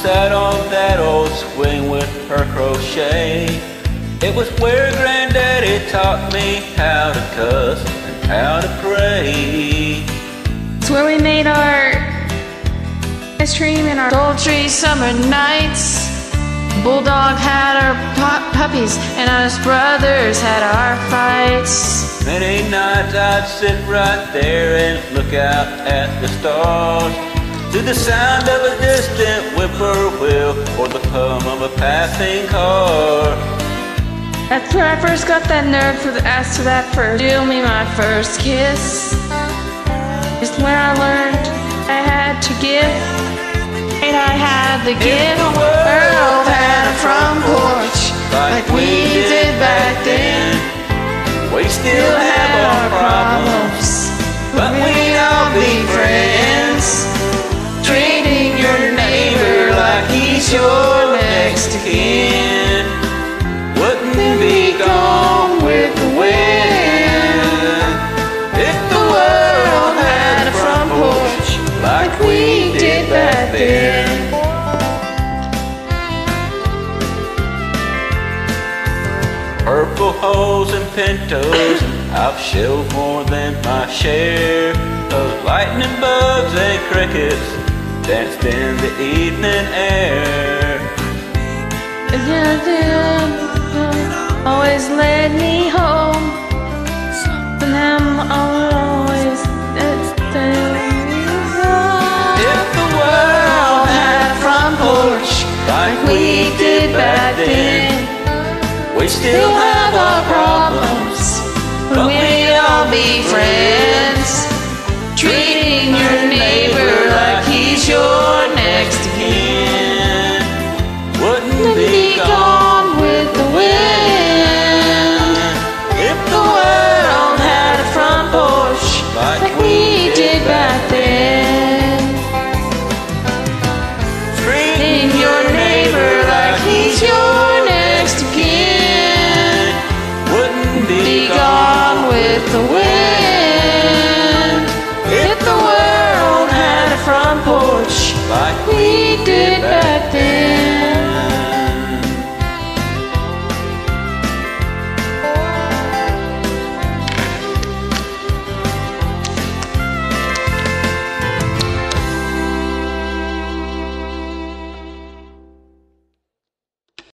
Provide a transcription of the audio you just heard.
sat on that old swing with her crochet. It was where Granddaddy taught me how to cuss and how to pray. It's where we made our ice cream in our sultry summer nights. Bulldog had our puppies and us brothers had our fights. Many nights I'd sit right there and look out at the stars, to the sound of a distant whippoorwill or the hum of a passing car. That's where I first got that nerve to ask for that first. Deal me my first kiss. It's when I learned I had to give, and I had the gift. The world had a front porch like we did back then. We still have our problems, but we'd all be friends. Treating your neighbor like he's your next of kin. Wouldn't be gone with the wind if the world had a front porch like we did back then. Purple holes and pintos, I've shelled more than my share of lightning bugs and crickets danced in the evening air. Always led me home, and them always If the world had a front porch like we did back then, we still have